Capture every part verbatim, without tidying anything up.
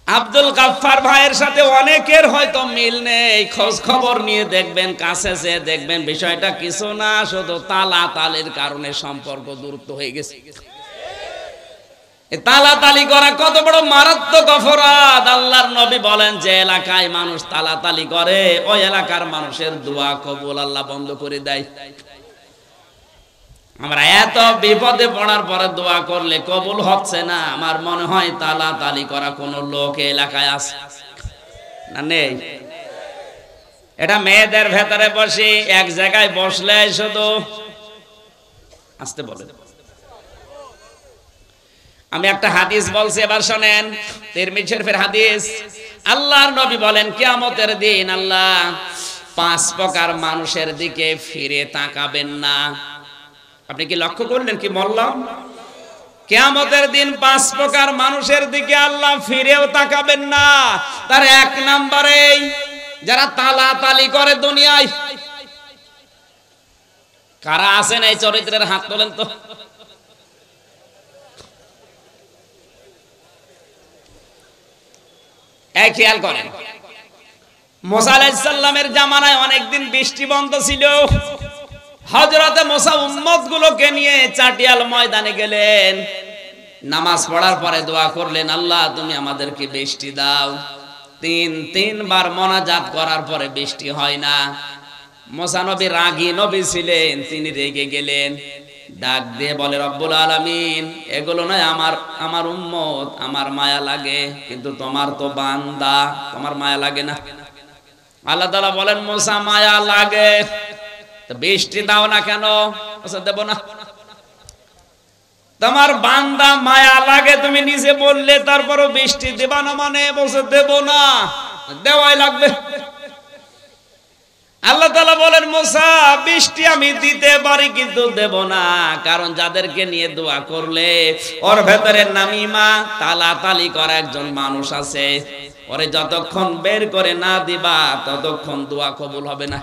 আব্দুল গাফফার ভাইয়ের সাথে অনেকের হয়তো মিল নেই, খোঁজ খবর নিয়ে দেখবেন, কাছে যে দেখবেন বিষয়টা কিছু না, শুধু তালা তালির কারণে সম্পর্ক দূরত্ব হয়ে গেছে। তালাতালি করা কত বড় মারাত্মক অপরাধ। আল্লাহর নবী বলেন যে এলাকায় মানুষ তালাতালি করে ওই এলাকার মানুষের দোয়া কবুল আল্লাহ বন্ধ করে দেয়। আমরা এত বিপদে পড়ার পরে দোয়া করলে কবুল হচ্ছে না, আমার মনে হয় তালাতালি করা কোন লোক এলাকায় আছে না? নেই। এটা মেয়েদের ভেতরে বসে এক জায়গায় বসলে শুধু আসতে বলে। আমি একটা হাদিস বলছি, এবার শোনেন, তিরমিজি শরীফের হাদিস। আল্লাহর নবী বলেন কিয়ামতের দিন আল্লাহ পাঁচ প্রকার মানুষের দিকে ফিরে তাকাবেন না। আপনি কি লক্ষ্য করলেন কি বললাম? কিয়ামতের দিন পাঁচ প্রকার মানুষের দিকে আল্লাহ ফিরেও তাকাবেন না। তার এক নম্বরে যারা তালাতালি করে দুনিয়ায়। কারা আছেন এই চরিত্রের হাত তোলেন তো। এই খেয়াল করেন, মুসা আলাইহিস সালামের জামানায় অনেকদিন বৃষ্টি বন্ধ ছিল। হযরতে মুসা উম্মতগুলোকে নিয়ে চাটিয়াল ময়দানে গেলেন, নামাজ পড়ার পরে দোয়া করলেন, আল্লাহ তুমি আমাদেরকে বৃষ্টি দাও। তিন তিনবার মোনাজাত করার পরে বৃষ্টি হয় না। মুসা নবী রাগী নবী ছিলেন, তিনি রেগে গেলেন, ডাক দিয়ে বলে, রব্বুল আলামিন, এগুলো নয় আমার আমার উম্মত, আমার মায়া লাগে, কিন্তু তোমার তো বান্দা, তোমার মায়া লাগে না। আল্লাহ তাআলা বলেন, মুসা মায়া লাগে তো বৃষ্টি দাও না কেন? আচ্ছা দেব না। তোমার বান্দা মায়া লাগে তুমি নিজে বললে, তারপরও বৃষ্টি দেবা না মানে বলছে দেব না, দেওয়াই লাগবে। আল্লাহ তাআলা বলেন, মুসা বৃষ্টি আমি দিতে পারি কিন্তু দেব না, কারণ যাদেরকে নিয়ে দোয়া করলে ওর ভেতরে নামিমা তালাতালি করা একজন মানুষ আছে, ওরে যতক্ষণ বের করে না দিবা ততক্ষণ দোয়া কবুল হবে না।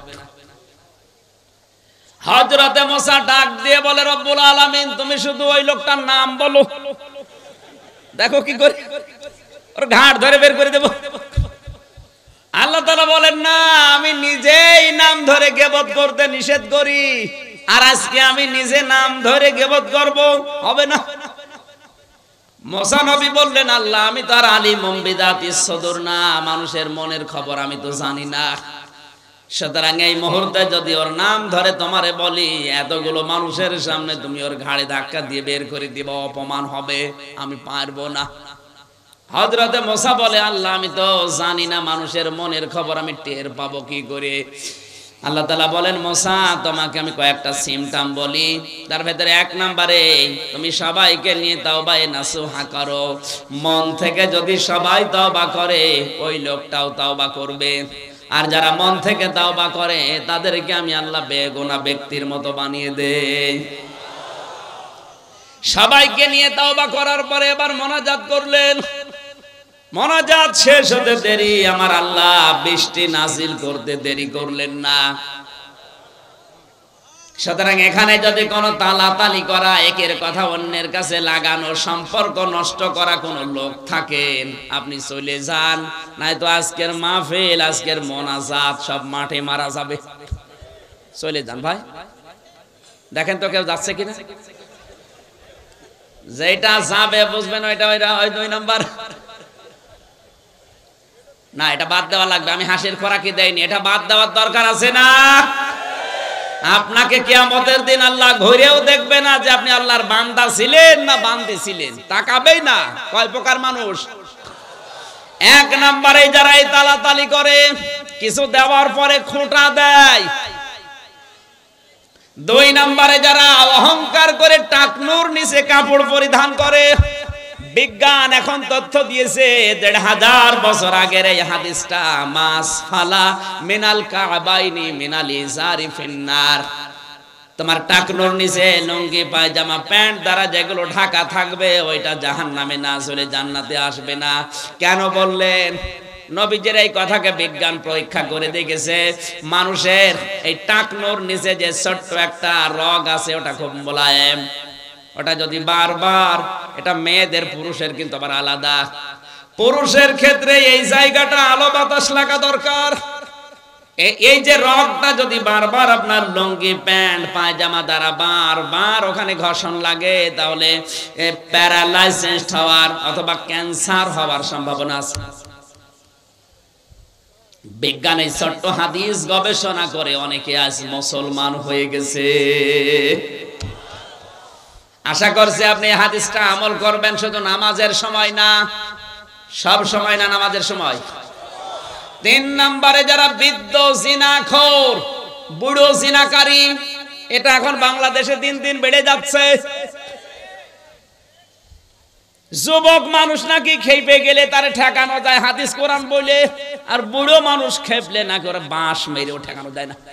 হযরতে মুসা ডাক দিয়ে বলে, রব্বুল আলামিন তুমি শুধু ওই লোকটার নাম বলো, দেখো কি করে ওর ঘাট ধরে বের করে দেব। আল্লাহ তাআলা বলেন, না, আমি নিজেই নাম ধরে গীবত করতে নিষেধ করি, আর আজকে আমি নিজে নাম ধরে গীবত করব, হবে না। মুসা নবী বললেন, আল্লাহ আমি তো আর আলিমুম বিযাতিস সুদূর না, মানুষের মনের খবর আমি তো জানি না, সুতরাং এই মুহূর্তে যদি ওর নাম ধরে তোমারে বলি, এতগুলো মানুষের সামনে তুমি ওর ঘাড়ে ধাক্কা দিয়ে বের করে দিবা, অপমান হবে, আমি পারবো না। হযরতে মুসা বলে, আল্লাহ আমি তো জানি না মানুষের মনের খবর, আমি টের পাবো কি করে? আল্লাহ তাআলা বলেন, মুসা তোমাকে আমি কয়েকটা সিমটাম বলি, তার ভেতরে এক নম্বরে তুমি সবাইকে নিয়ে তাওবায়ে নাসুহা করো। মন থেকে যদি সবাই তাওবা করে ওই লোকটাও তাওবা করবে, আর যারা মন থেকে তাওবা করে তাদেরকে আমি আল্লাহ বেগুনাহ ব্যক্তির মতো বানিয়ে দেই। সবাইকে নিয়ে তাওবা করার পরে এবার মোনাজাত করলেন। মোনাজাত শেষ হতে দেরি আমার আল্লাহ বৃষ্টি নাজিল করতে দেরি করলেন না। সুতরাং এখানে যদি কোনো তালাতালি করা, একের কথা অন্যের কাছে লাগানো, সম্পর্ক নষ্ট করা কোন লোক থাকেন, আপনি চলে যান, নয়তো আজকের মাহফিল, আজকের মোনাজাত সব মাঠে মারা যাবে। চলে যান ভাই, দেখেন তো কেউ যাচ্ছে কিনা। যেটা যাবে বুঝবেন ওইটা ওইটা ওই দুই নাম্বার না, এটা বাদ দেওয়া লাগবে। আমি হাসির খোরাকি দেয়নি, এটা বাদ দেওয়ার দরকার আছে না? আপনাকে কিয়ামতের দিন আল্লাহ ঘুরেও দেখবে না যে আপনি আল্লাহর বান্দা ছিলেন না বান্দী ছিলেন, তাকাবেই না। কয় প্রকার মানুষ? এক নম্বরে যারা এই তালাতালি করে, কিছু দেওয়ার পরে খোঁটা দেয়। দুই নম্বরে যারা অহংকার করে টাকনুর নিচে কাপড় পরিধান করে। বিজ্ঞান এখন তথ্য দিয়েছে দেড় হাজার বছর আগের এই হাদিসটা, মাস ফালা মিনাল কাবাইনি মিনাল ইজারি ফিন্নার। তোমার টাকনুর নিচে লুঙ্গি পায়জামা প্যান্ট দ্বারা যেগুলো ঢাকা থাকবে ওইটা জাহান্নামে না চলে জান্নাতে আসবে না। কেন বললেন? নবীজির এই কথাকে বিজ্ঞান পরীক্ষা করে দেখেছে, মানুষের এই টাকনুর নিচে যে ছোট্ট একটা রগ আছে ওটা খুব মোলায়েম, ওটা যদি বারবার, এটা মেয়েদের পুরুষের কিন্তু আবার আলাদা, পুরুষের ক্ষেত্রে এই জায়গাটা আলো বাতাস লাগা দরকার। এই যে রগটা যদি বারবার আপনার লুঙ্গি প্যান্ট পায়জামা দ্বারা বারবার ওখানে ঘর্ষণ লাগে, তাহলে প্যারালাইসিস হওয়ার অথবা ক্যান্সার হওয়ার সম্ভাবনা আছে। বিজ্ঞান এই ছোট্ট হাদিস গবেষণা করে অনেকে আজ মুসলমান হয়ে গেছে। আশা করছি আপনি এই হাদিসটা আমল করবেন, শুধু নামাজের সময় না, সব সময় না, নামাজের সময়। তিন নম্বরে যারা বৃদ্ধ জিনাখোর, বুড়ো জিনাকারী, এটা এখন বাংলাদেশে দিন দিন বেড়ে যাচ্ছে। যুবক মানুষ নাকি খেপে গেলে তারে ঠেকানো যায় হাদিস কোরআন বলে, আর বুড়ো মানুষ খেপলে নাকি ওরা বাঁশ মেরেও ঠেকানো যায় না।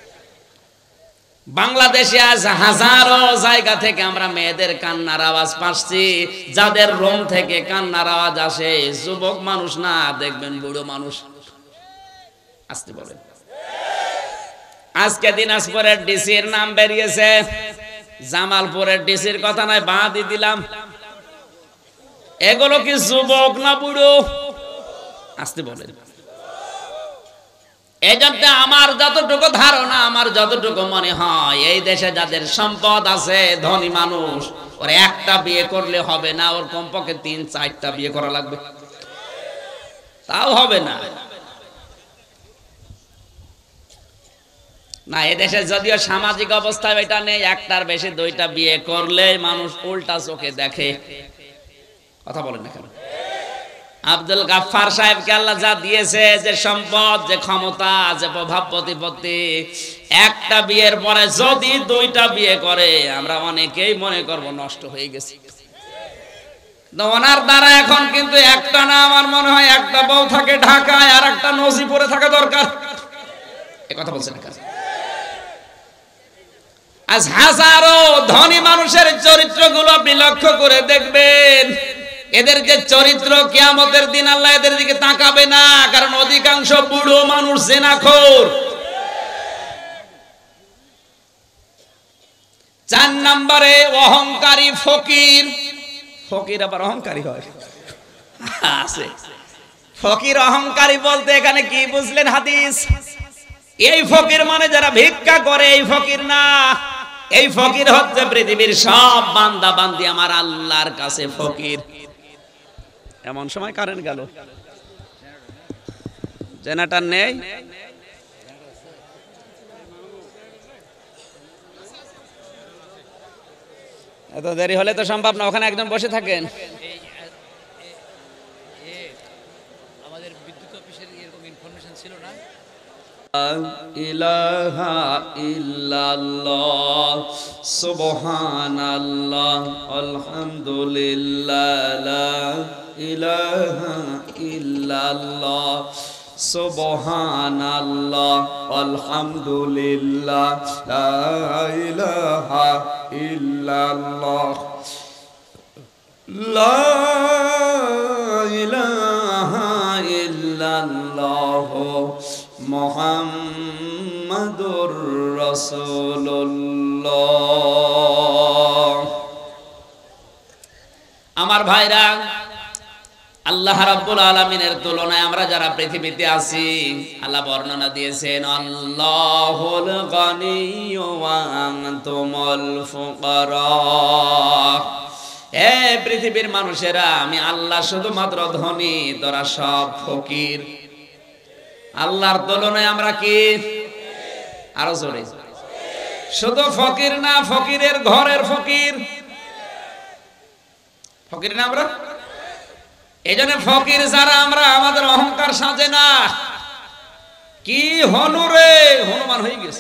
বাংলাদেশে আজ হাজারো জায়গা থেকে আমরা মেয়েদের কান্নার আওয়াজ পাচ্ছি, যাদের রুম থেকে কান্নার আওয়াজ আসে যুবক মানুষ না, দেখবেন বুড়ো মানুষ। আসতে বলেন। আজকে দিনাজপুরের ডিসির নাম বেরিয়েছে, জামালপুরের ডিসির কথা নয়, বাদই দিলাম। এগুলো কি যুবক না বুড়ো? আসতে বলেন। এই জন্য আমার যতটুকু ধারণা, আমার যতটুকু মনে হয়, এই দেশে যাদের সম্পদ আছে, ধনী মানুষ, ওর একটা বিয়ে করলে হবে না, ওর কমপক্ষে তিন চারটা বিয়ে করা লাগবে, তাও হবে না। না, এদেশে যদিও সামাজিক অবস্থা এটা নেই, একটার বেশি দুইটা বিয়ে করলে মানুষ উল্টা চোখে দেখে। কথা বলেন না কেন? আব্দুল গাফফার সাহেবকে আল্লাহ যা দিয়েছে, যে সম্পদ, যে ক্ষমতা, যে প্রভাব প্রতিপত্তি, একটা বিয়ের পরে যদি দুইটা বিয়ে করে, আমরা অনেকেই মনে করব নষ্ট হয়ে গেছে। ওনার দ্বারা এখন কিন্তু একটা না, আমার মনে হয় একটা বউ থাকে ঢাকায় আর একটা নজিপুরে থাকা দরকার। এ কথা বলছেন না? আজ হাজারো ধনী মানুষের চরিত্রগুলো আপনি লক্ষ্য করে দেখবেন, এদের যে চরিত্র, কিয়ামতের দিন আল্লাহ এদের দিকে তাকাবে না, কারণ অধিকাংশ বুড়ো মানুষ জিনাখোর। চার নম্বরে অহংকারী ফকির। ফকির আবার অহংকারী হয়? আছে। ফকির অহংকারী বলতে এখানে কি বুঝলেন হাদিস? এই ফকির মানে যারা ভিক্ষা করে, এই ফকির না। এই ফকির হচ্ছে পৃথিবীর সব বান্দা বান্দি আমার আল্লাহর কাছে ফকির। এমন সময় কারেন্ট গেল, জেনারেটর নেই, এত দেরি হলে তো সম্ভব না। ওখানে একদম বসে থাকেন। আমাদের বিদ্যুৎ অফিসের এরকম ইনফরমেশন ছিল না। ইলাহা ইল্লাল্লাহ সুবহানাল্লাহ আলহামদুলিল্লাহ লা ইলাহা ইল্লাল্লাহ সুবহানাল্লাহ আলহামদুলিল্লাহ লা ইলাহা ইল্লাল্লাহ লা ইলাহা ইল্লাল্লাহ মুহাম্মাদুর রাসূলুল্লাহ। আমার ভাইরা, আল্লাহ রাব্বুল আলামিনের তুলনায় আমরা যারা পৃথিবীতে আছি, আল্লাহ বর্ণনা দিয়েছেন আল্লাহুল গনিয়্যু ওয়া আনতুমুল ফুকারা। হে পৃথিবীর মানুষেরা, আমি আল্লাহ শুধুমাত্র ধনী, তোরা সব ফকির। আল্লাহর তুলনায় আমরা কি? আরো জোরে। শুধু ফকির না, ফকিরের ঘরের ফকির। ফকির না আমরা? এই জন্য ফকির যারা আমরা, আমাদের অহংকার সাজে না। কি হনু রে, হনুমান হয়ে গেছে।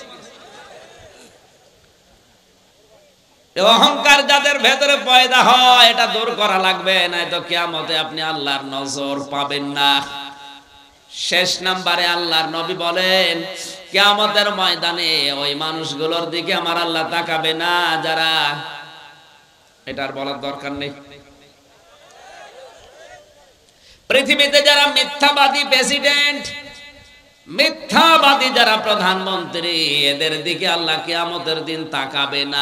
অহংকার যাদের ভেতরে পয়দা হয়, এটা দূর করা লাগবে, নয়তো কিয়ামতে আপনি আল্লাহর নজর পাবেন না। শেষ নাম্বারে আল্লাহর নবী বলেন, কিয়ামতের ময়দানে ওই মানুষগুলোর দিকে আমার আল্লাহ তাকাবে না যারা, এটার বলার দরকার নেই, পৃথিবীতে যারা মিথ্যাবাদী প্রেসিডেন্ট, মিথ্যাবাদী যারা প্রধানমন্ত্রী, এদের দিকে আল্লাহ কিয়ামতের দিন তাকাবে না।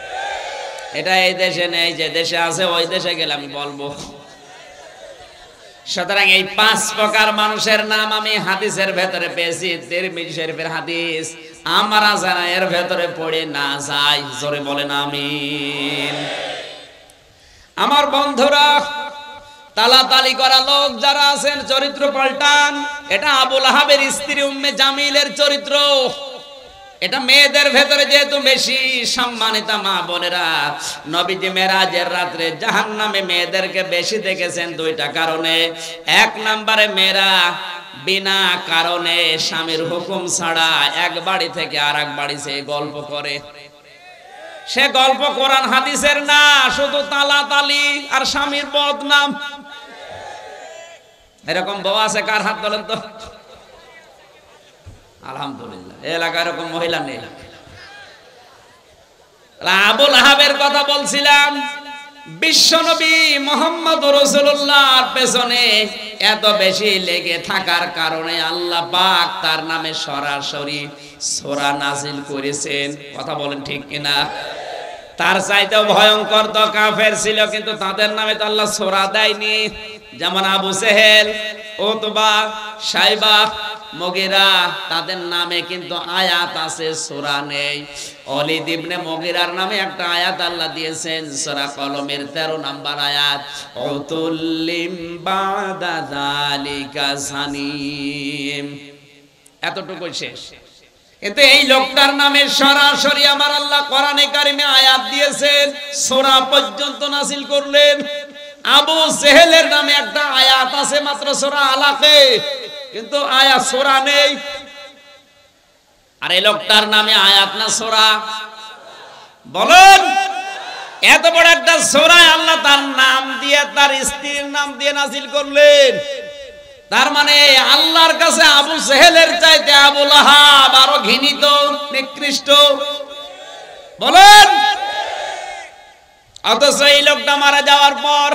এটা এই দেশে নেই, যে দেশে আছে ওই দেশে গেলে আমি বলবো। সুতরাং এই পাঁচ প্রকার মানুষের নাম আমি হাদিসের ভেতরে পেয়েছি, তিরমিজি শরীফের হাদিস, আমরা জানা এর ভেতরে পড়ে না যাই, জোরে বলেন আমিন। আমার বন্ধুরা, তালাতালি করা লোক যারা আছেন চরিত্র পাল্টান। এটা আবুল আহাবের স্ত্রী উম্মে জামিলের চরিত্র। এটা মেয়েদের ভেতরে যেহেতু বেশি সম্মানিতা মা বোনেরা, নবীজি মেরাজের রাত্রে জাহান্নামে মেয়েদেরকে বেশি দেখেছেন দুইটা কারণে। এক নম্বরে মেয়েরা বিনা কারণে স্বামীর হুকুম ছাড়া এক বাড়ি থেকে আর এক বাড়ি সে গল্প করে। সে গল্প কোরআন হাদিসের না, শুধু তালাতালি আর স্বামীর বদনাম। এরকম বউ আছে কার হাত বলেন তো? আলহামদুলিল্লাহ, এলাকায় এরকম মহিলা নেই। আবুল আহাবের কথা বলছিলাম। বিশ্বনবী মুহাম্মদ রাসূলুল্লাহর পেছনে এত বেশি লেগে থাকার কারণে আল্লাহ পাক তার নামে সরাসরি সূরা নাজিল করেছেন। কথা বলেন ঠিক কিনা? তার চাইতেও ভয়ঙ্কর তো কাফের ছিল, কিন্তু তাদের নামে তো আল্লাহ সূরা দেয়নি। যেমন আবু জেহেল, উতবা, সাইবা, মুগীরা, তাদের নামে কিন্তু আয়াত আছে, সূরা নেই। ওয়ালিদ ইবনে মুগীরার নামে একটা আয়াত আল্লাহ দিয়েছেন, সূরা কলমের তেরো নম্বর আয়াত, উতুল্লিম বাদা যালিকা সানিম। এতটুকুই শেষ। কিন্তু এই লোকটার নামে সরাসরি আমার আল্লাহ কোরআনে কারিমে আয়াত দিয়েছেন, সূরা পর্যন্ত নাযিল করলেন। আবু জেহেলের নামে একটা আয়াত আছে মাত্র সূরা আলাকে, কিন্তু আয়াত সূরা নেই। আর এই লোকটার নামে আয়াত না সূরা? বলেন, এত বড় একটা সূরা আল্লাহ তার নাম দিয়ে, তার স্ত্রীর নাম দিয়ে নাযিল করলেন। তার মানে আল্লাহর কাছে আবু জেহেলের চাইতে আবু লাহাব আরো ঘৃণিত, নিকৃষ্ট। বলেন, অথচ এই লোকটা মারা যাওয়ার পর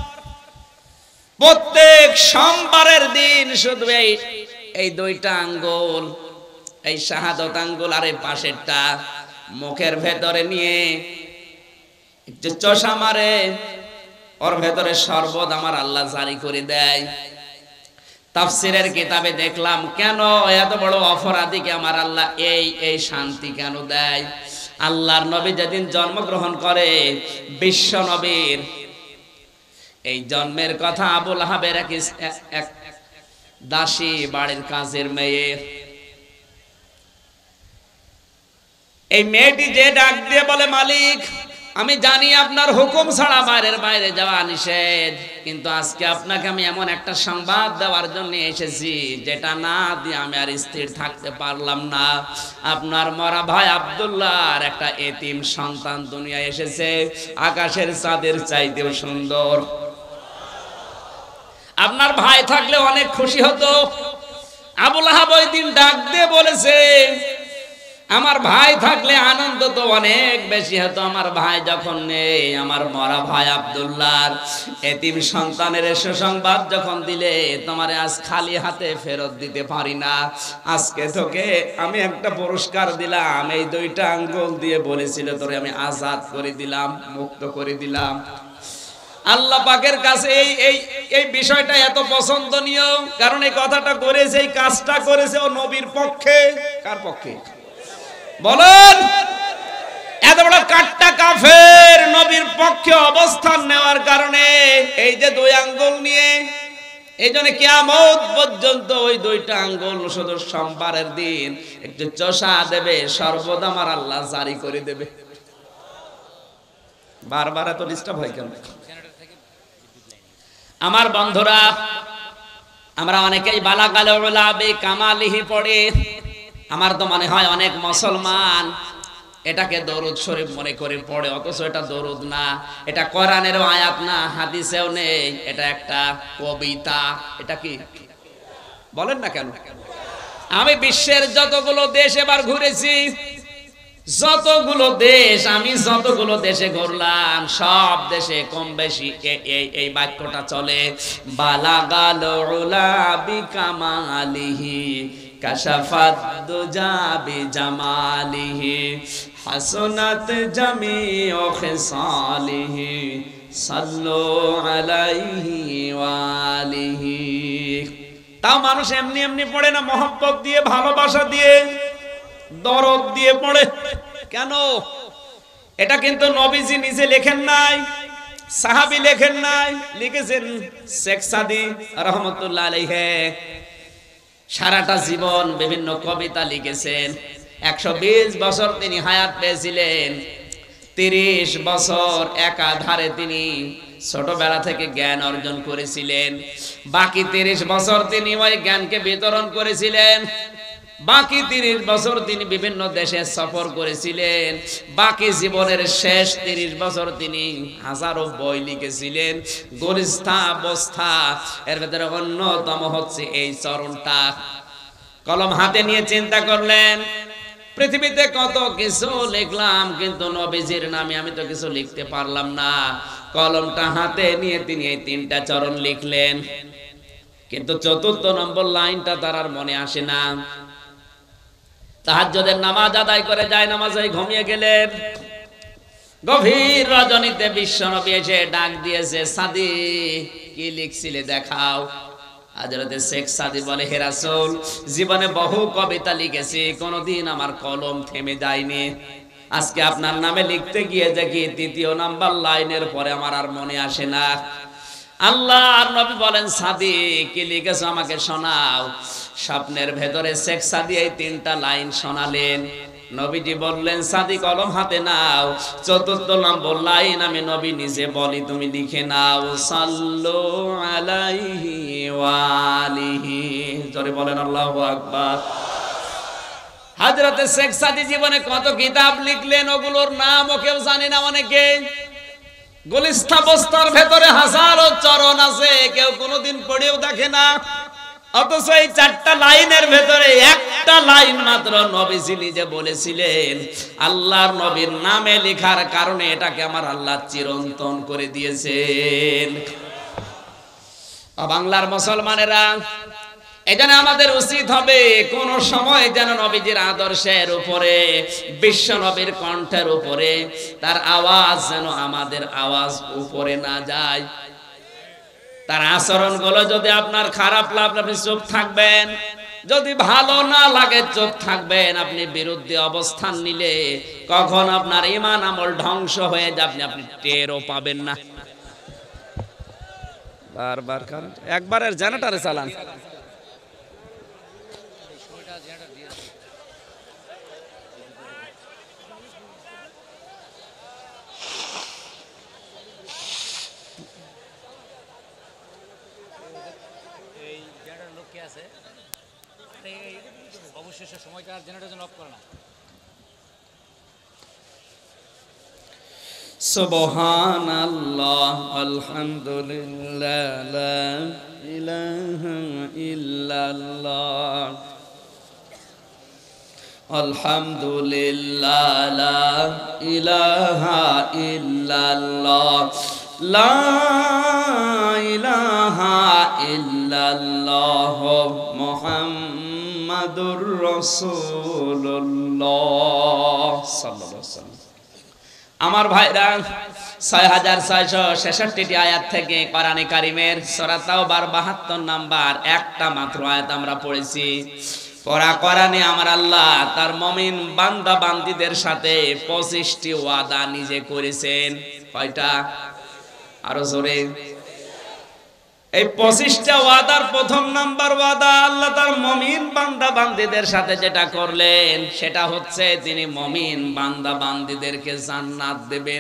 প্রত্যেক সোমবারের দিন শুধু এই এই দুইটা আঙ্গুল, এই শাহাদত আঙ্গুল আর এই পাশেরটা মুখের ভেতরে নিয়ে যে চশা মারে, ওর ভেতরে শরবত আমার আল্লাহ জারি করে দেয়। তাফসীরের কিতাবে দেখলাম, কেন এত বড় অপরাধীকে আমার আল্লাহ এই এই শান্তি কেন দেয়? আল্লাহর নবী যেদিন জন্মগ্রহণ করে, বিশ্ব নবীর এই জন্মের কথা আবুল আহাবের এক দাসী, বাড়ির কাজের মেয়ে, এই মেয়েটি যে ডাক দিয়ে বলে, মালিক আমি জানি আপনার হুকুম ছাড়া বাইরের বাইরে যাওয়া নিষেধ, কিন্তু আজকে আপনাকে আমি এমন একটা সংবাদ দেওয়ার জন্য এসেছি যেটা না দিয়ে আমি আর স্থির থাকতে পারলাম না। আপনার মরা ভাই আব্দুল্লাহর একটা এতিম সন্তান দুনিয়ায় এসেছে, আকাশের চাঁদের চাইতেও সুন্দর। আপনার ভাই থাকলে অনেক খুশি হতো। আবুল আহাব ওই দিন ডাক দিয়ে বলেছে, আমার ভাই থাকলে আনন্দ তো অনেক বেশি হতো। আমার ভাই যখন নেই, আমার মরা ভাই আব্দুল্লাহর এতিম সন্তানের সুসংবাদ যখন দিলে, তোমার আজ খালি হাতে ফেরত দিতে পারি না। আজকে তোকে আমি একটা পুরস্কার দিলাম, এই দুইটা আঙ্গুল দিয়ে বলেছিল তোরে আমি আজাদ করে দিলাম, মুক্ত করে দিলাম। আল্লাহ পাকের কাছে এই এই এই বিষয়টা এত পছন্দনীয়, কারণ এই কথাটা করেছে, এই কাজটা করেছে ও নবীর পক্ষে। কার পক্ষে? বলেন, এত বড় কাট্টা কাফের নবীর পক্ষে অবস্থান নেওয়ার কারণে এই যে দুই আঙ্গুল নিয়ে, এই জন্য কিয়ামত পর্যন্ত ওই দুইটা আঙ্গুল শুধু সোমবারের দিন একটু চষা দেবে, সর্বদা আমার আল্লাহ জারি করে দেবে। বারবার এত ডিস্টার্ব হয় কেন? আমার বন্ধুরা, আমরা অনেকেই বালাগাল উলাবি কামালিহি পড়ে। আমার তো মনে হয় অনেক মুসলমান এটাকে দরুদ শরীফ মনে করে পড়ে, অথচ এটা দরুদ না, এটা কোরআনের আয়াত না, হাদিসেও নেই, এটা একটা কবিতা। এটা কি বলেন না কেন? আমি বিশ্বের যতগুলো দেশ এবার ঘুরেছি, যতগুলো দেশ আমি যতগুলো দেশে ঘুরলাম, সব দেশে কম বেশি এই এই বাক্যটা চলে, বালাগাল উলাবি কামালিহি কাশাফাত দুজা বিজামালিহি হাসনাত জামিউ খিসালিহি সাল্লু আলাইহি ওয়া আলিহি। তাও মানুষ এমনি এমনি পড়ে না, মহব্বত দিয়ে, ভালোবাসা দিয়ে, দরদ দিয়ে পড়ে। কেন? এটা কিন্তু নবীজি নিজে লেখেন নাই, সাহাবী লেখেন নাই, লিখেছেন শেখ সাদী রাহমাতুল্লাহ আলাইহি। সারাটা জীবন বিভিন্ন কবিতা লিখেছেন। একশো বিশ বছর তিনি হায়াত পেয়েছিলেন। তিরিশ বছর একাধারে তিনি ছোটবেলা থেকে জ্ঞান অর্জন করেছিলেন। বাকি তিরিশ বছর তিনি ওই জ্ঞানকে বিতরণ করেছিলেন। বাকি তিরিশ বছর তিনি বিভিন্ন দেশে সফর করেছিলেন। বাকি জীবনের শেষ তিরিশ বছর তিনি হাজারো বই লিখেছিলেন। গরিষ্ঠা অবস্থা এর ভেতরে অন্যতম হচ্ছে এই চরণটা। কলম হাতে নিয়ে চিন্তা করলেন, পৃথিবীতে কত কিছু লিখলাম, কিন্তু নবীজির নামে আমি তো কিছু লিখতে পারলাম না। কলমটা হাতে নিয়ে তিনি এই তিনটা চরণ লিখলেন, কিন্তু চতুর্থ নম্বর লাইনটা তার আর মনে আসে না। তাহাজ্জুদের নামাজ আদায় করে যায় নামাজে ঘুমিয়ে গেলেন। গভীর রজনীতে বিশ্বনবী এসে ডাক দিয়েছে, সাদী কি লিখছিলে দেখাও। হযরতে শেখ সাদী বলে, হে রাসূল, জীবনে বহু কবিতা লিখেছি, কোনোদিন আমার কলম থেমে যায়নি। আজকে আপনার নামে লিখতে গিয়ে দেখি তৃতীয় নাম্বার লাইনের পরে আমার আর মনে আসে না। আল্লাহর নবী বলেন, সাদী কি লিখেছো আমাকে শোনাও। স্বপ্নের ভেতরে শেখ সাদী এই তিনটা লাইন শোনালেন। নবীজি বললেন, সাদী কলম হাতে নাও, চতুর্থ নম্বর লাইন আমি নবী নিজে বলি, তুমি লিখে নাও, সাল্লু আলাইহি ওয়া আলিহি। জোরে বলেন আল্লাহু আকবার। হযরতে শেখ সাদী জীবনে কত কিতাব লিখলেন, ওগুলোর নামও কেউ জানে না অনেকে। গুলিস্তা বস্তার ভেতরে হাজারো চরণ আছে, কেউ কোনোদিন পড়েও দেখে না। অথচ এই চারটা লাইনের ভেতরে একটা লাইন মাত্র নবীজি নিজে বলেছিলেন। আল্লাহর নবীর নামে লেখার কারণে এটাকে আমার আল্লাহ চিরন্তন করে দিয়েছেন। বাংলার মুসলমানেরা, এজন্য আমাদের উচিত হবে কোন সময় যেন নবীজির আদর্শের উপরে, বিশ্ব নবীর কণ্ঠের উপরে তার আওয়াজ যেন আমাদের আওয়াজ উপরে না যায়। তার আচরণ গুলো যদি আপনার খারাপ লাগে আপনি চুপ থাকবেন, যদি ভালো না লাগে চুপ থাকবেন। আপনি বিরুদ্ধে অবস্থান নিলে কখন আপনার ঈমান আমল ধ্বংস হয়ে যাবে আপনি টেরও পাবেন না। বারবার কারেন্ট একবারের জেনারেটরে চালান। অবশেষে সময়টা জেনারেটর অফ করে না। সুবহানাল্লাহ আলহামদুলিল্লাহ লা ইলাহা ইল্লাল্লাহ আলহামদুলিল্লাহ লা ইলাহা ইল্লাল্লাহ লা ইলাহা ইল্লাল্লাহ মুহাম্মাদুর রাসূলুল্লাহ সাল্লাল্লাহু আলাইহি ওয়াসাল্লাম। আমার ভাইরা, ছয় হাজার ছয়শ ছেষট্টি আয়াত থেকে কোরআনে কারিমের সূরা তাওবার বাহাত্তর নাম্বার একটা মাত্র আয়াত আমরা পড়েছি। পড়া কোরআনে আমার আল্লাহ তার মুমিন বান্দা বান্দীদের সাথে পঁচিশটি ওয়াদা নিজে করেছেন। কয়টা? আরো জোরে। এই পঁচিশটা ওয়াদার প্রথম নাম্বার ওয়াদা আল্লাহ তার মুমিন বান্দা বান্দীদের সাথে যেটা করলেন সেটা হচ্ছে তিনি মুমিন বান্দা বান্দীদেরকে জান্নাত দেবেন।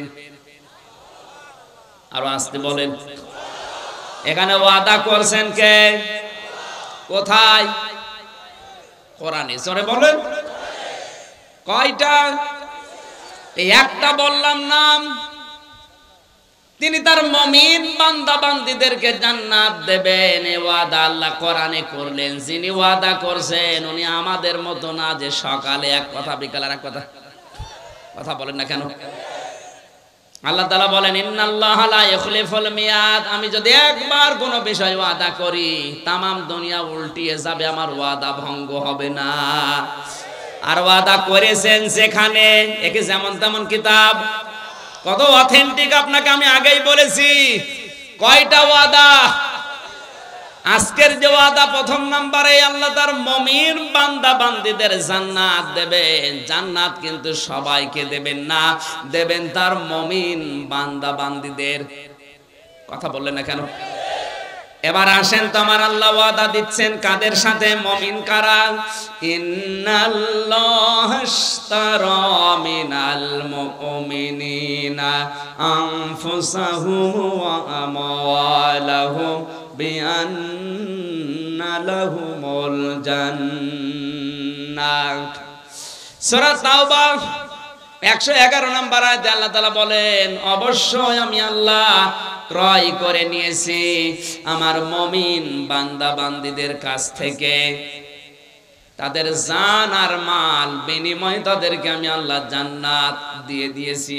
আরো আসতে বলেন। এখানে ওয়াদা করছেন কে? কোথায়? কোরআনে। জোরে বলেন। কয়টা? এই একটা বললাম নাম। তিনি তার মুমিন বান্দা বান্দীদেরকে জান্নাত দেবেন, এই ওয়াদা আল্লাহ কোরআনে করলেন। যিনি ওয়াদা করছেন উনি আমাদের মতো না যে সকালে এক কথা বিকালে এক কথা। কথা বলেন না কেন? আল্লাহ তাআলা বলেন, ইন্নাল্লাহা লা ইখলিফুল মিয়াদ। আমি যদি একবার কোনো বিষয় ওয়াদা করি তামাম দুনিয়া উল্টিয়ে যাবে, আমার ওয়াদা ভঙ্গ হবে না। আর ওয়াদা করেছেন যেখানে, একে যেমন তেমন কিতাব কত অথেন্টিক আপনাকে আমি আগেই বলেছি। কয়টা ওয়াদা? আজকের যে ওয়াদা প্রথম নম্বরে আল্লাহ তার মুমিন বান্দা বান্দীদের জান্নাত দেবেন। জান্নাত কিন্তু সবাইকে দেবেন না, দেবেন তার মুমিন বান্দা বান্দীদের। কথা বললেন না কেন? এবার আসেন তো, আমার আল্লাহ ওয়াদা দিচ্ছেন কাদের সাথে? মুমিন কারা? ইন্নাল্লাহা আশতারা মিনাল মুমিনিনা আনফুসাহুম ওয়া আমওয়ালাহুম বিআন্না লাহুমুল জান্নাহ। সূরা তাওবা একশো এগারো নম্বর আয়াতে আল্লাহ তাআলা বলেন, অবশ্যই আমি আল্লাহ ক্রয় করে নিয়েছি আমার মুমিন বান্দা বান্দীদের কাছ থেকে তাদের জান আর মাল বিনিময়ে তাদেরকে আমি আল্লাহ জান্নাত দিয়ে দিয়েছি।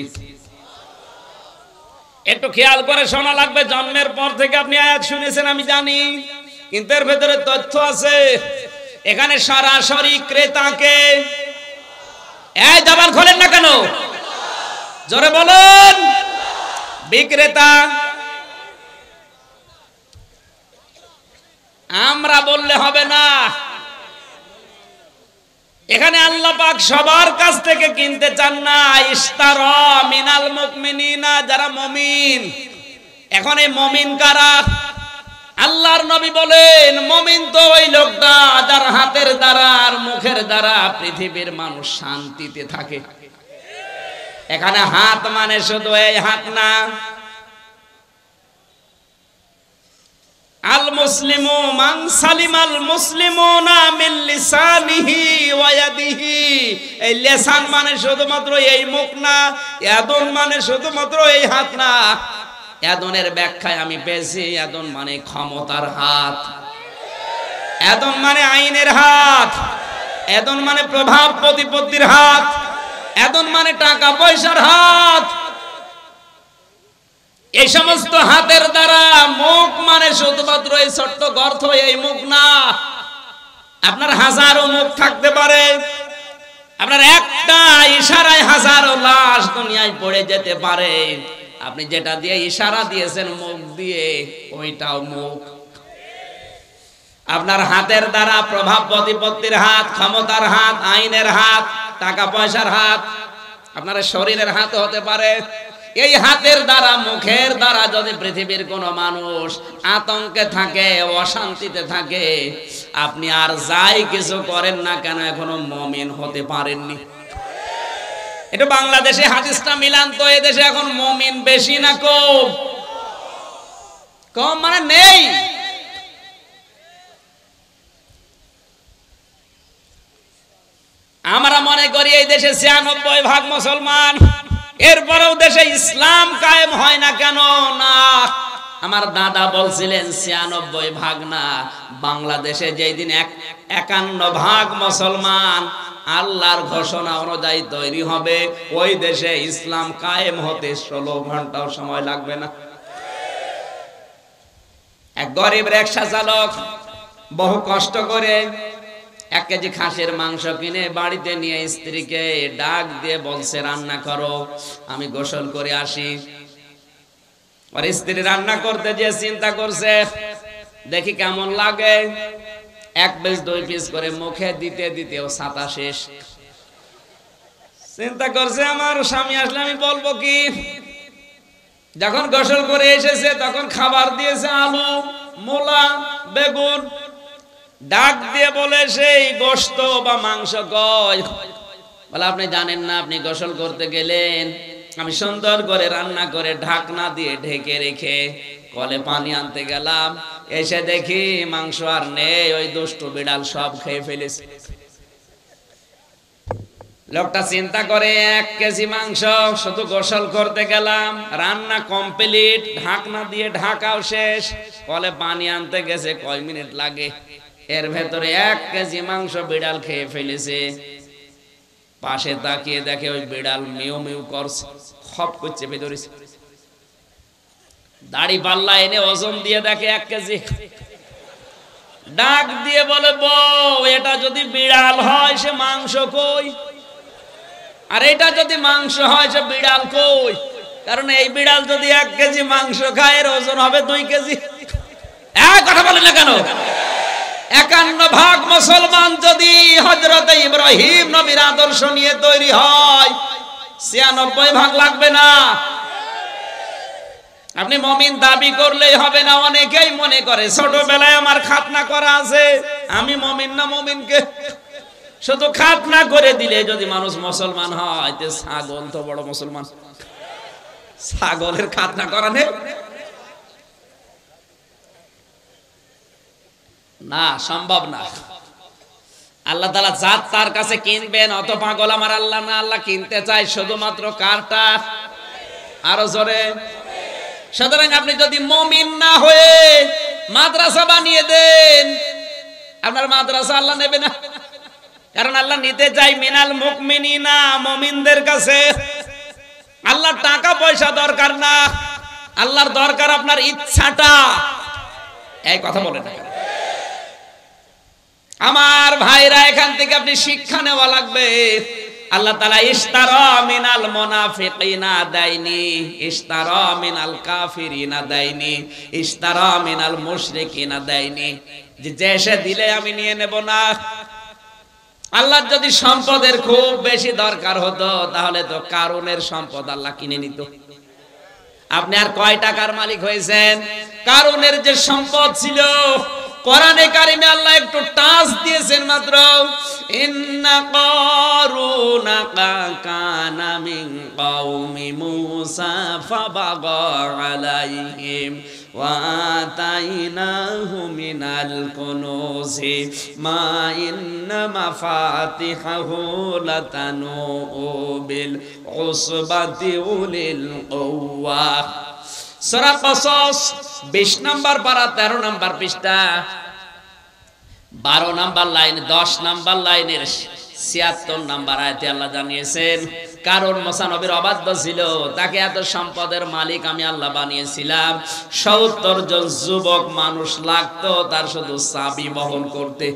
একটু খেয়াল করে শোনা লাগবে। জন্মের পর থেকে আপনি আয়াত শুনেছেন আমি জানি, কিন্তু এর ভেতরে তথ্য আছে। এখানে সরাসরি ক্রেতাকে, এই জবান খোলেন না কেন? জোরে বলুন। বিক্রেতা আমরা বললে হবে না, এখানে আল্লাহ পাক সবার কাছ থেকে কিনতে চান না। ইশতারা মিনাল মুমিনিনা, যারা মুমিন। এখন এই মুমিন কারা? আল্লাহর নবী বলেন, মুমিন তো ওই লোকটা যার হাতের দ্বারা আর মুখের দ্বারা পৃথিবীর মানুষ শান্তিতে থাকে। এখানে হাত মানে শুধু এই হাত না, আল মুসলিমু মান সালিমাল মুসলিমুনা মিন লিসানিহি ওয়া ইয়াদিহি। এই লিসান মানে শুধুমাত্র এই মুখ না, ইয়াদুন মানে শুধুমাত্র এই হাত না। ইয়াদুনের ব্যাখ্যায় আমি পেয়েছি, ইয়াদুন মানে ক্ষমতার হাত, ইয়াদুন মানে আইনের হাত, ইয়াদুন মানে প্রভাব প্রতিপত্তির হাত, ইয়াদুন মানে টাকা পয়সার হাত। এই সমস্ত হাতের দ্বারা, মুখ মানে শুধুমাত্র এই ছোট্ট গর্ত, এই মুখ না। আপনার হাজারো মুখ থাকতে পারে, আপনার একটা ইশারায় হাজারো লাশ দুনিয়ায় পড়ে যেতে পারে। আপনি যেটা দিয়ে ইশারা দিয়েছেন মুখ দিয়ে, ওইটাও মুখ। আপনার হাতের দ্বারা প্রভাব প্রতিপত্তির হাত, ক্ষমতার হাত, আইনের হাত, টাকা পয়সার হাত, আপনার শরীরের হাত হতে পারে। এই হাতের দ্বারা, মুখের দ্বারা যদি পৃথিবীর কোনো মানুষ আতঙ্কে থাকে, অশান্তিতে থাকে, আপনি আর যাই কিছু করেন না কেন এখনো মুমিন হতে পারেননি। এটা বাংলাদেশে হাদিসটা মিলান তো, এদেশে এখন মুমিন বেশি না কম? কম মানে নেই। আমরা মনে করি এই দেশে ছিয়ানব্বই ভাগ মুসলমান, এরপরেও দেশে ইসলাম কায়েম হয় না কেন? না, আমার দাদা বলছিলেন ছিয়ানব্বই ভাগ না, বাংলাদেশে যেই দিন একান্ন ভাগ মুসলমান আল্লাহর ঘোষণা অনুযায়ী তৈরি হবে, ওই দেশে ইসলাম কায়েম হতে ষোলো ঘন্টাও সময় লাগবে না। এক গরিব রিকশা চালক বহু কষ্ট করে এক কেজি খাসির মাংস কিনে বাড়িতে নিয়ে স্ত্রীকে ডাক দিয়ে বলছে, রান্না করো, আমি গোসল করে আসি। আর স্ত্রী রান্না করতে যে চিন্তা করছে, দেখি কেমন লাগে। এক পিস দুই পিস করে মুখে দিতে দিতে ও ছাতা শেষ। চিন্তা করছে, আমার স্বামী আসলে আমি বলবো কি? যখন গোসল করে এসেছে তখন খাবার দিয়েছে আলু, মূলা, বেগুন। ডাক দিয়ে বলে, সেই গোশত বা মাংস কই? বলে, আপনি জানেন না, আপনি গোসল করতে গেলেন। আমি সুন্দর করে রান্না করে ঢাকনা দিয়ে ঢেকে রেখে কলে পানি আনতে গেলাম, এসে দেখি মাংস আর নেই, ওই দুষ্টু বিড়াল সব খেয়ে ফেলেছে। লোকটা চিন্তা করে, এক কেজি মাংস, শুধু গোসল করতে গেলাম, রান্না কমপ্লিট, ঢাকনা দিয়ে ঢাকাও শেষ, কলে পানি আনতে গেছে কয় মিনিট লাগে, এর ভেতরে এক কেজি মাংস বিড়াল খেয়ে ফেলেছে। পাশে তাকিয়ে দেখে ওই বিড়াল মিউ মিউ করছে, খপ করছে ভেতরে। দাড়ি পাল্লা এনে ওজন দিয়ে দেখে এক কেজি। ডাক দিয়ে বলে, বউ, এটা যদি বিড়াল হয় সে মাংস কই? আর এটা যদি মাংস হয় সে বিড়াল কই? কারণ এই বিড়াল যদি এক কেজি মাংস খায় এর ওজন হবে দুই কেজি। এক কথা বলে না কেন? একান্ন ভাগ মুসলমান যদি হযরত ইব্রাহিম নবীর আদর্শ নিয়ে তৈরি হয়, ছিয়ানব্বই ভাগ লাগবে না। আপনি মুমিন দাবি করলেই হবে না। অনেকেই মনে করে ছোটবেলায় আমার খাতনা করা আছে, আমি মুমিন না। মুমিনকে শুধু খাতনা করে দিলে যদি মানুষ মুসলমান হয়, তে ছাগল তো বড় মুসলমান। ছাগলের খাতনা করা নেই না, সম্ভব না। আল্লাহ তাআলা জাত তার কাছে কিনবেন, অত পাগল আমার আল্লাহ না। আল্লাহ কিনতে চায় শুধুমাত্র কারটা, আরো জোরে। সুতরাং আপনি যদি মুমিন না হয়ে মাদ্রাসা বানিয়ে দেন, আপনার মাদ্রাসা আল্লাহ নেবে না। কারণ আল্লাহ নিতে চাই মিনাল মুমিনিনা, মুমিনদের কাছে। আল্লাহর টাকা পয়সা দরকার না, আল্লাহর দরকার আপনার ইচ্ছাটা। এই কথা বলে না আমার ভাইরা, এখান থেকে আপনি শিক্ষা নেওয়া লাগবে। আল্লাহ তাআলা ইশতারা মিনাল মুনাফিকিনা দাইনি, ইশতারা মিনাল কাফিরিনা দাইনি, ইশতারা মিনাল মুশরিকিনা দাইনি। যে দেশে দিলে আমি নিয়ে নেব না। আল্লাহর যদি সম্পদের খুব বেশি দরকার হতো, তাহলে তো কারুনের সম্পদ আল্লাহ কিনে নিত। আপনি আর কয় টাকার মালিক হয়েছেন? কারুনের যে সম্পদ ছিল, কোরআনে কারিমে আল্লাহ একটু টাচ দিয়েছেন মাত্র। ইন্না কারুনা কানা মিন কওমি মূসা ফাবাগা আলাইহিম ওয়া আতাইনাহু মিনাল কুনুজি মা ইন্না মাফাতিহাহু লাতানু বিল উসবাতি উলিল কুওয়া। সূরা কসস বিশ নম্বর পারা তেরো নম্বর পৃষ্ঠা বারো নম্বর লাইন দশ নম্বর লাইনের ছিয়াত্তর নম্বর আয়াতে আল্লাহ জানিয়েছেন, কারণ মুসা নবীর অবাধ্য ছিল, তাকে এত সম্পদের মালিক আমি আল্লাহ বানিয়েছিলাম। সত্তর জন যুবক মানুষ লাগতো তার শুধু চাবি বহন করতে।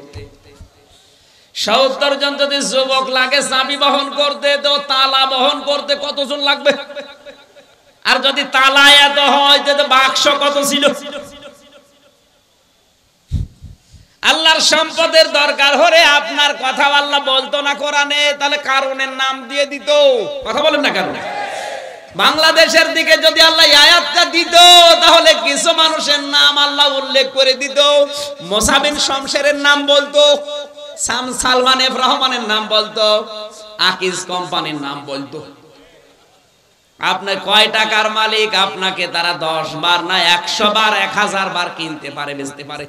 সত্তর জন যদি যুবক লাগে চাবি বহন করতে, তো তালা বহন করতে কতজন লাগবে? আর যদি তালা এত হয়, তো বাক্স কত ছিল? আল্লাহর সম্পদের দরকার হলে আপনার কথা আল্লাহ বলতো না কোরআনে, তাহলে কারণের নাম দিয়ে দিত। কথা বলেন না কেন? বাংলাদেশের দিকে যদি আল্লাহ আয়াতটা দিত, তাহলে কিছু মানুষের নাম আল্লাহ উল্লেখ করে দিত। মুসা বিন শমশেরের নাম বলতো, সাম সালমান এফ রহমানের নাম বলতো, আকিজ কোম্পানির নাম বলতো। আপনি কয় টাকার মালিক, আপনাকে তারা দশ বার না একশো বার এক হাজার বার কিনতে পারে, বেচতে পারে।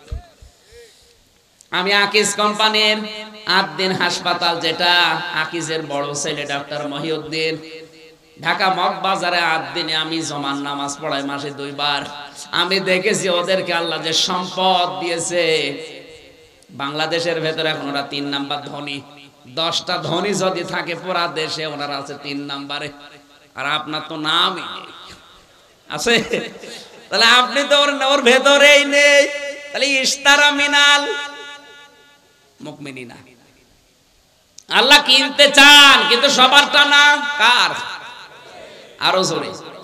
আমি আকিজ কোম্পানির আটদিন হাসপাতাল, যেটা আকিজের বড় ছেলে ডাক্তার মহিউদ্দিন, ঢাকা মগবাজারে আটদিনে আমি জমান নামাজ পড়াই মাসে দুইবার। আমি দেখেছি ওদেরকে আল্লাহ যে সম্পদ দিয়েছে। বাংলাদেশের ভেতরে এখন ওরা তিন নাম্বার ধনী। দশটা ধনী যদি থাকে পুরা দেশে, ওনারা আছে তিন নাম্বারে। আর আপনার তো নামই নেই, আছে? তাহলে আপনি তো ওর ভেতরেই নেই। তাহলে ইশতারা মিনাল মুমিনিনা, আল্লাহ কিনতে চান, কিন্তু সবারটা না। কার? আরো জোরে।